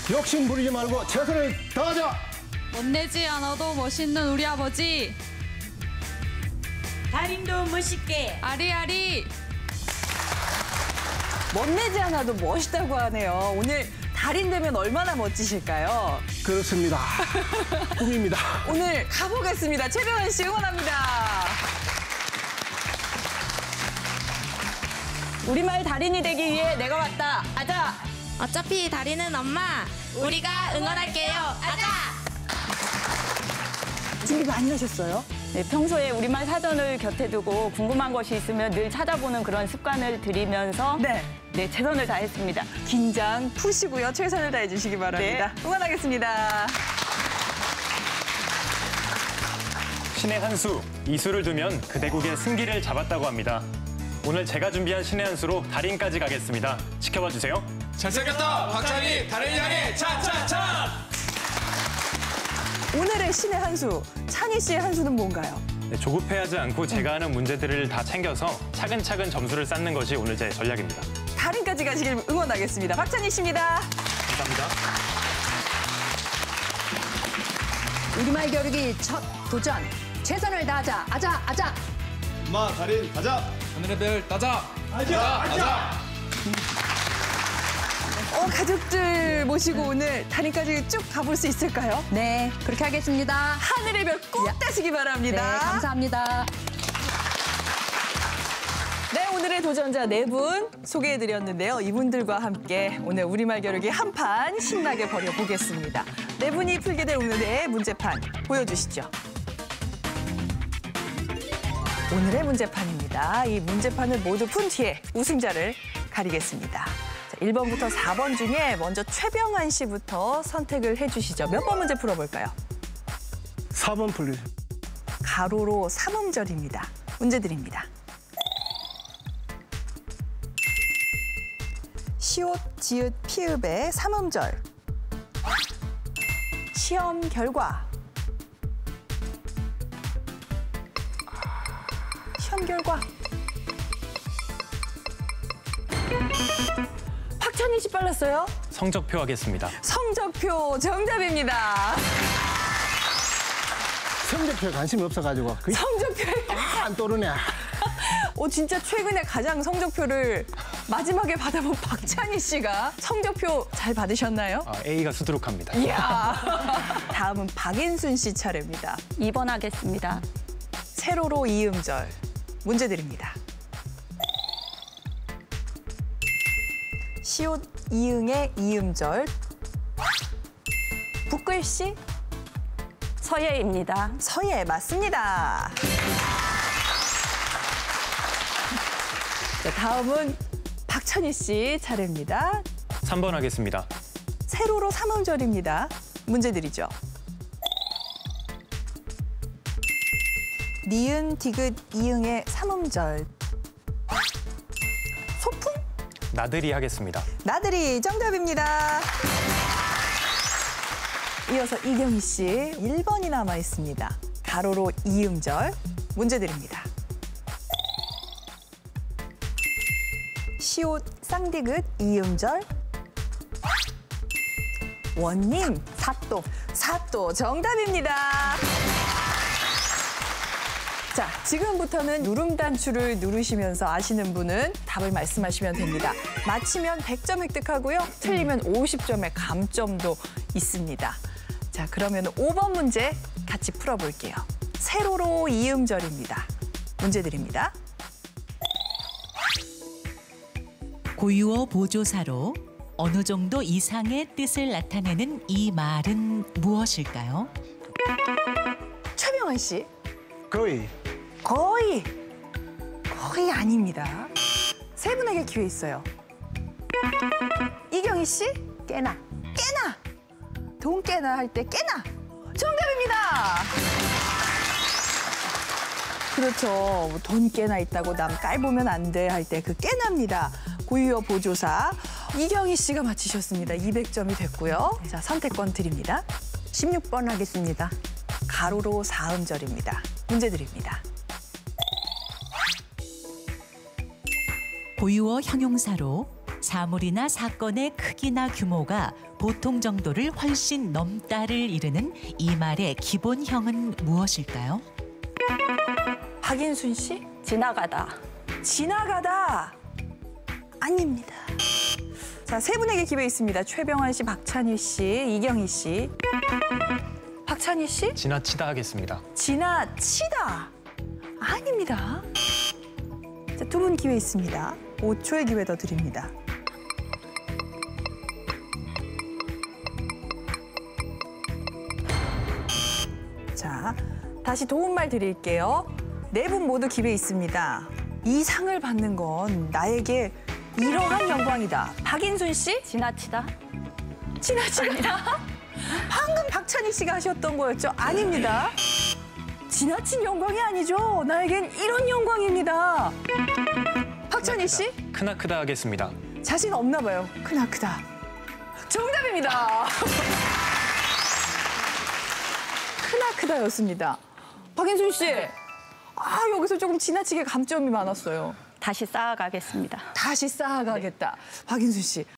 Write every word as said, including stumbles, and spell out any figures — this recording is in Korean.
욕심 부리지 말고 최선을 다하자. 못내지 않아도 멋있는 우리 아버지. 달인도 멋있게. 아리아리. 멋내지 않아도 멋있다고 하네요. 오늘 달인 되면 얼마나 멋지실까요? 그렇습니다. 꿈입니다. 오늘 가보겠습니다. 최병헌 씨 응원합니다. 우리말 달인이 되기 위해 내가 왔다. 아자. 어차피 달인은 엄마. 우리가 응원할게요. 아자. 준비 많이 하셨어요? 네, 평소에 우리말 사전을 곁에 두고 궁금한 것이 있으면 늘 찾아보는 그런 습관을 들이면서 네. 네, 최선을 다했습니다. 긴장 푸시고요. 최선을 다해 주시기 바랍니다. 네. 응원하겠습니다. 신의 한 수, 이 수를 두면 그 대국의 승기를 잡았다고 합니다. 오늘 제가 준비한 신의 한 수로 달인까지 가겠습니다. 지켜봐 주세요. 잘생겼다 박찬희 달인이 향해 찬찬찬. 오늘의 신의 한 수, 찬희 씨의 한 수는 뭔가요? 네, 조급해하지 않고 제가 하는 문제들을 다 챙겨서 차근차근 점수를 쌓는 것이 오늘 제 전략입니다. 달인까지 가시길 응원하겠습니다. 박찬희 씨입니다. 감사합니다. 우리말 겨루기 첫 도전. 최선을 다하자. 아자, 아자. 엄마 달인 가자. 하늘의 별 따자. 아자 아자. 어, 가족들 모시고 오늘 달인까지 쭉 가볼 수 있을까요? 네, 그렇게 하겠습니다. 하늘의 별 꼭 따시기 바랍니다. 네, 감사합니다. 네, 오늘의 도전자 네 분 소개해드렸는데요. 이분들과 함께 오늘 우리말 겨루기 한 판 신나게 벌여보겠습니다. 네 분이 풀게 될 오늘의 문제판 보여주시죠. 오늘의 문제판입니다. 이 문제판을 모두 푼 뒤에 우승자를 가리겠습니다. 자, 일 번부터 사 번 중에 먼저 최병환 씨부터 선택을 해주시죠. 몇 번 문제 풀어볼까요? 사 번 풀리. 가로로 삼음절입니다. 문제 드립니다. 시옷, 지읒, 피읍의 삼음절. 시험 결과. 시험 결과. 박찬희 씨 빨랐어요? 성적표 하겠습니다. 성적표 정답입니다. 성적표에 관심이 없어가지고 그게 성적표에 안 떠오르네. 어, 진짜 최근에 가장 성적표를 마지막에 받아본 박찬희 씨가 성적표 잘 받으셨나요? 아, A가 수두룩합니다. 이야. 다음은 박인순 씨 차례입니다. 이 번 하겠습니다. 세로로 이음절. 문제 드립니다. 시옷 이응의 이음절. 붓글씨? 서예입니다. 서예 맞습니다. 자, 다음은 박찬희 씨 차례입니다. 삼 번 하겠습니다. 세로로 삼음절입니다. 문제 드리죠. 니은, 디귿, 이응의 삼음절. 소풍? 나들이 하겠습니다. 나들이 정답입니다. 이어서 이경희 씨 일 번이 남아 있습니다. 가로로 이음절. 문제 드립니다. 시옷, 쌍디귿, 이음절. 원님, 사또. 사또 정답입니다. 자, 지금부터는 누름 단추를 누르시면서 아시는 분은 답을 말씀하시면 됩니다. 맞히면 백 점 획득하고요. 틀리면 오십 점의 감점도 있습니다. 자, 그러면 오 번 문제 같이 풀어볼게요. 세로로 이음절입니다. 문제 드립니다. 고유어 보조사로 어느 정도 이상의 뜻을 나타내는 이 말은 무엇일까요? 최병환 씨. 거의. 거의. 거의 아닙니다. 세 분에게 기회 있어요. 이경희 씨. 깨나. 깨나. 돈 깨나 할 때 깨나. 정답입니다. 그렇죠. 돈 깨나 있다고 남 깔보면 안 돼 할 때 그 깨나입니다. 고유어 보조사. 이경희 씨가 맞히셨습니다. 이백 점이 됐고요. 자, 선택권 드립니다. 십육 번 하겠습니다. 가로로 사음절입니다. 문제 드립니다. 고유어 형용사로 사물이나 사건의 크기나 규모가 보통 정도를 훨씬 넘다를 이르는 이 말의 기본형은 무엇일까요? 박인순 씨? 지나가다. 지나가다. 아닙니다. 자, 세 분에게 기회 있습니다. 최병환 씨, 박찬희 씨, 이경희 씨. 박찬희 씨? 지나치다 하겠습니다. 지나치다. 아닙니다. 자, 두 분 기회 있습니다. 오 초의 기회 더 드립니다. 자, 다시 도움말 드릴게요. 네 분 모두 기회 있습니다. 이 상을 받는 건 나에게 이러한 영광이다. 박인순 씨? 지나치다. 지나치다. 방금 박찬희 씨가 하셨던 거였죠? 아닙니다. 지나친 영광이 아니죠. 나에겐 이런 영광입니다. 박찬희 씨? 크나크다 하겠습니다. 자신 없나 봐요. 크나크다. 정답입니다. 크나크다였습니다. 박인순 씨. 아, 여기서 조금 지나치게 감점이 많았어요. 다시 쌓아가겠습니다. 다시 쌓아가겠다. 박인순 씨.